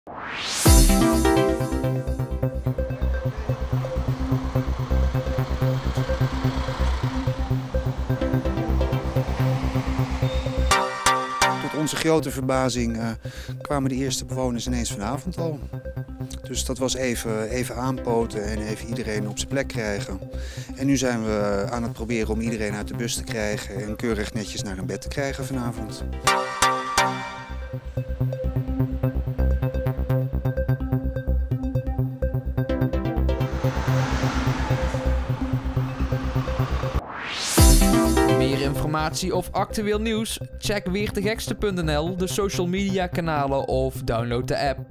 Tot onze grote verbazing kwamen de eerste bewoners ineens vanavond al. Dus dat was even aanpoten en even iedereen op zijn plek krijgen. En nu zijn we aan het proberen om iedereen uit de bus te krijgen en keurig netjes naar een bed te krijgen vanavond. Meer informatie of actueel nieuws? Check weertegekste.nl, de social media kanalen of download de app.